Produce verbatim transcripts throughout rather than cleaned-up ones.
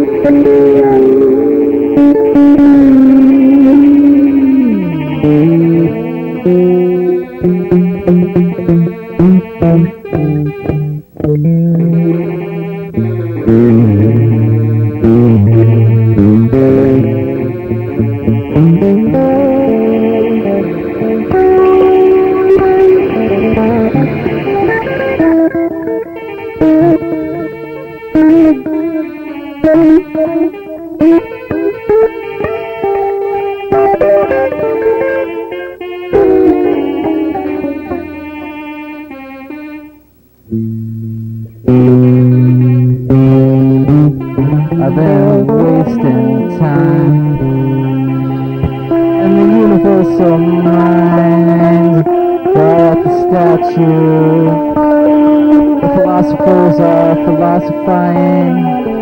I've been wasting time in the universal mind. At the statue, the philosophers are philosophizing,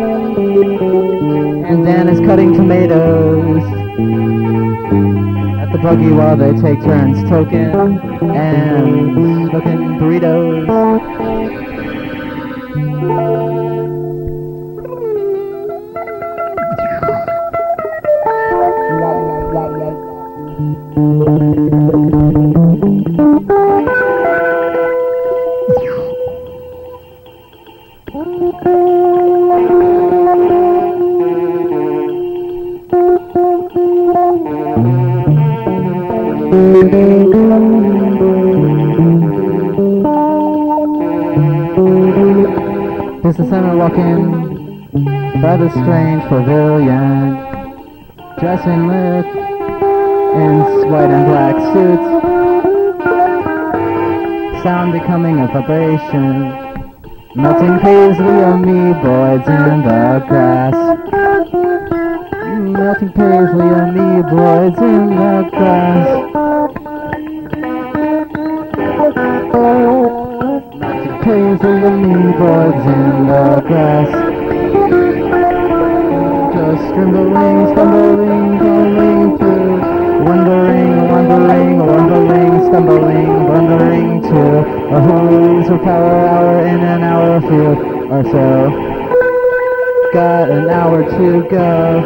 and Dan is cutting tomatoes at the buggy while they take turns token and smoking burritos. Businessmen walking by the strange pavilion, dressing lit in white and black suits, sound becoming a vibration, melting Paisley Amoeboids in the grass, melting Paisley Amoeboids in the grass. Paisley Amoeboids in the grass. Just trembling, stumbling, going through, wondering, wondering, wondering, stumbling, wondering to a who's or power hour in an hour or few or so. Got an hour to go.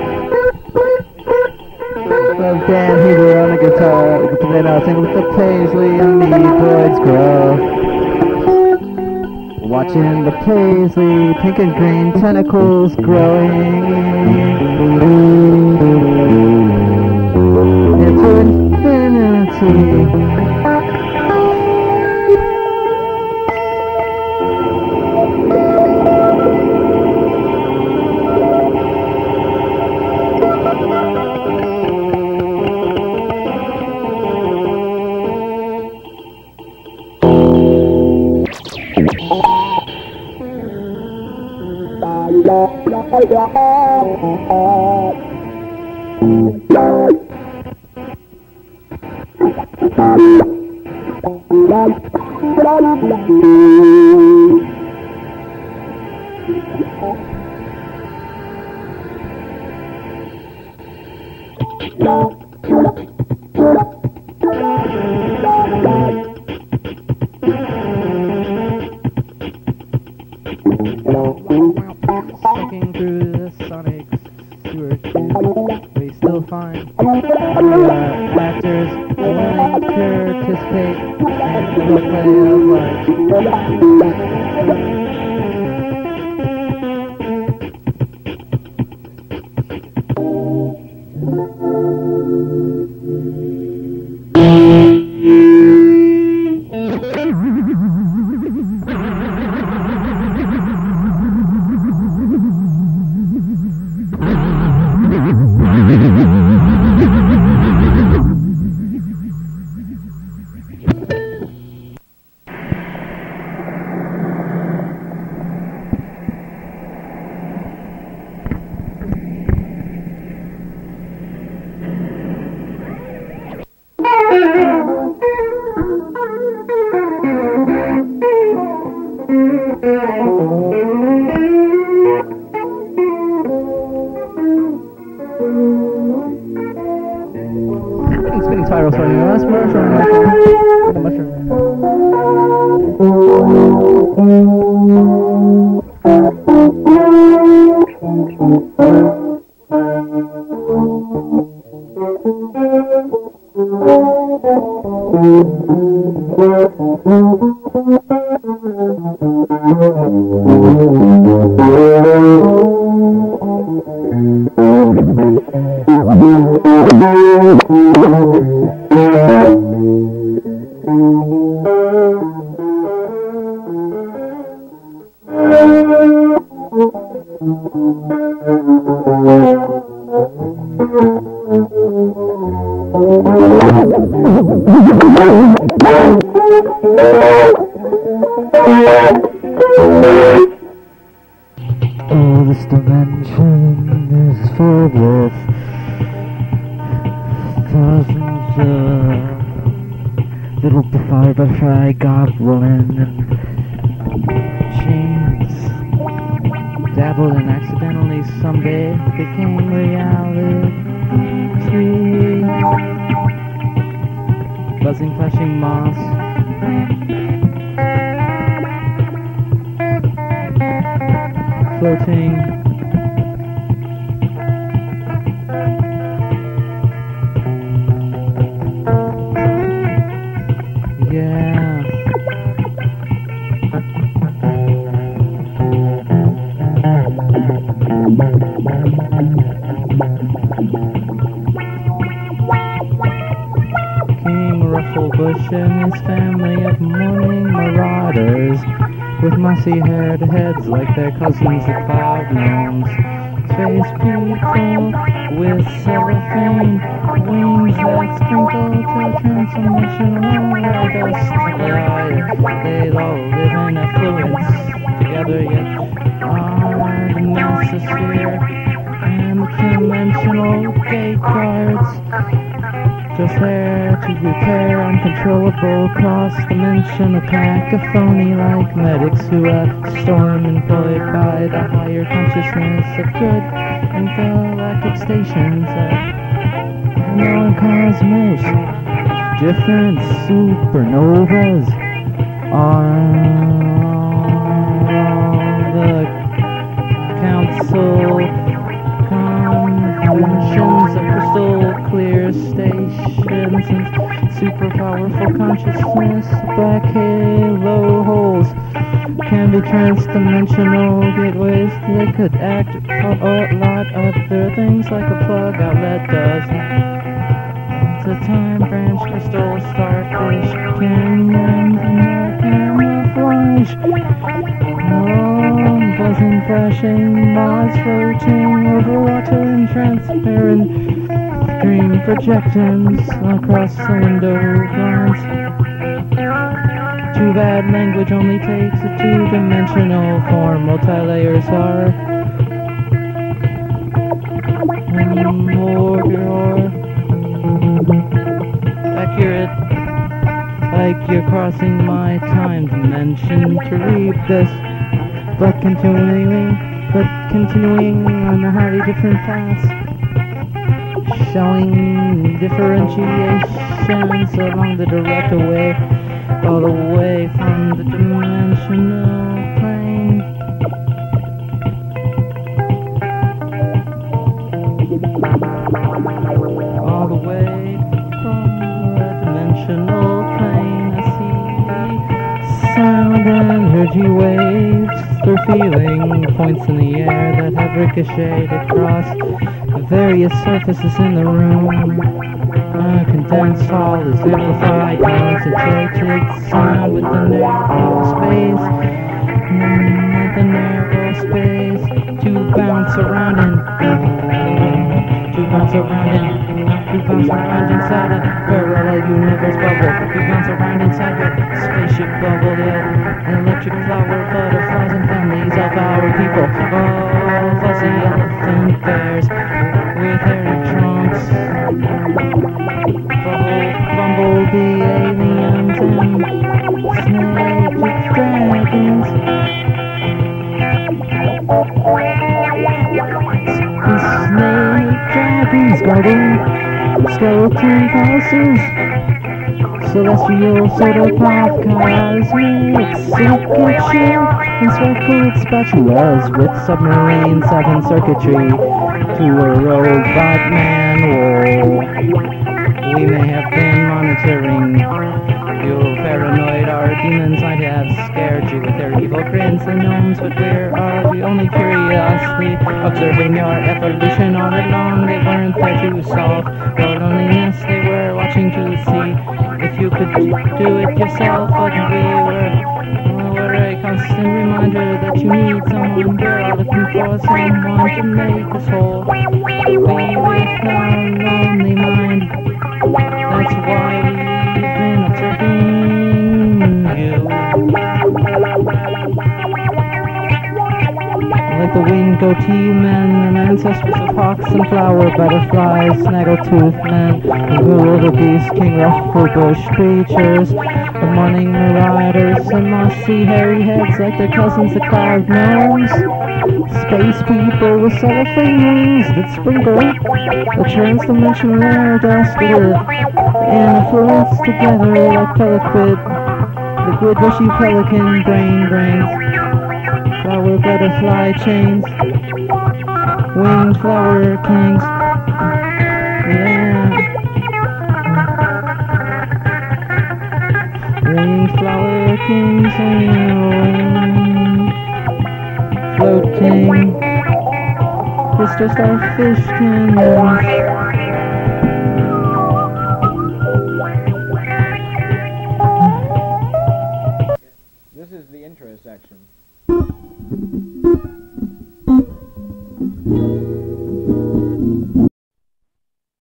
Of Dan Heber on the guitar, then I'll sing with the Paisley Amoeboids grow. Watching the Paisley pink and green tentacles growing into infinity. Sticking through the sonic sewer tube, we still find the actors willing to participate in the play of life. Spinning spiral for you. That's mushroom. The mushroom. Oh, this dimension is filled with thousands of little butterfly goblin and chains dabbled and accidentally someday became reality. Buzzing, flashing moss. Floating. Yeah. King Rufflebush and his family of morning marauders with mossy-haired heads like their cousins the cloud gnomes. Face beautiful with cellophane wings that sprinkle to transformational dust. They all live in affluence together, yet are the mesosphere and the dimensional gate guards. Just there to repair uncontrollable cross-dimensional cacophony like medics who are storm employed by the higher consciousness of good and galactic stations that known cosmos. Different supernovas are the council conventions of crystal clear stations and super powerful consciousness. Black halo holes can be trans-dimensional gateways. They could act for a lot of other things like a plug outlet does. It's a time branch crystal starfish canyons and camouflage. Oh, buzzing, flashing moths floating over water and transparent dream projections across the window blinds. Too bad language only takes a two-dimensional form. Multi-layers are more accurate, like you're crossing my time dimension to read this, but continuing, but continuing on a highly different path, showing differentiations along the direct way, all the way from the dimensional plane. All the way from the dimensional plane, I see sound energy waves. They're feeling points in the air that have ricocheted across various surfaces in the room. A condensed hall is amplified, concentrated sound with the narrow space, mm, with the narrow space to bounce around in, to bounce around in, to bounce around inside a parallel universe bubble, to bounce around inside your spaceship bubble, yeah, an electric flower, butterflies and families of our people, oh, fuzzy elephant bears with hairy trunks, bubble, bumblebee aliens and snake dragons, snake dragons guarding skeleton fossils, celestial soda pop, cosmic signature, encircled spatulas with submarine seven circuitry to a robot manual. We may have been monitoring you paranoid. Our demons might have scared you with their evil grins and gnomes, but where are we? Only curiously observing your evolution all along. They weren't there to solve your loneliness, they were watching to see if you could do it yourself. But we were, we were a constant reminder that you need someone. We're all looking for someone to make us whole. We with our lonely mind, that's why we've been observing you. Like the winged goatee men and ancestors of hawks and flower butterflies, snaggletooth men, and wildebeest, king rufflebush creatures, the morning marauders, and mossy hairy heads like their cousins the cloud gnomes. Space people with cellophane rings that sprinkle the trans-dimensional air dust with influence together like peliquid, liquid bushy pelican brain brains. Flower butterfly chains, winged flower kings, yeah. Winged flower kings, yeah. Floating crystal starfish canyons.